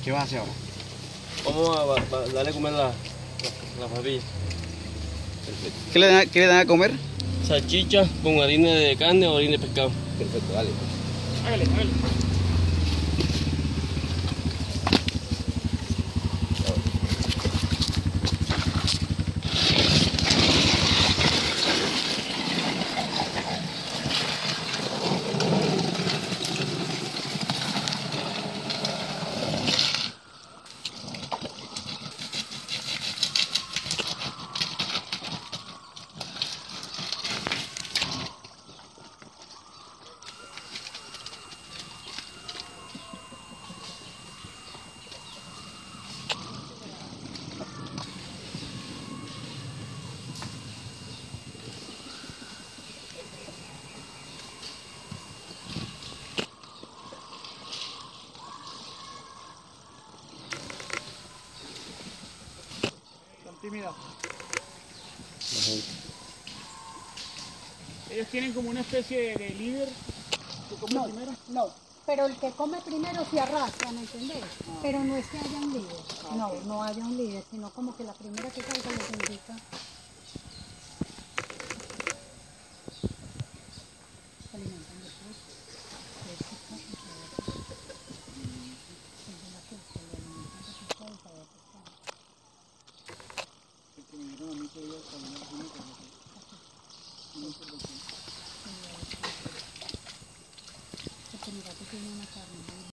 ¿Qué vas a hacer ahora? Vamos a darle a comer la papilla. Perfecto. ¿Qué le dan a comer? Salchicha con harina de carne o harina de pescado. Perfecto, dale. Hágale, hágale. Tímida. Ellos tienen como una especie de líder que come No, primero. no, pero el que come primero se arrastra, ¿me entendés? Pero no es que haya un líder, no, ok. no haya un líder, sino como que la primera que caiga les indica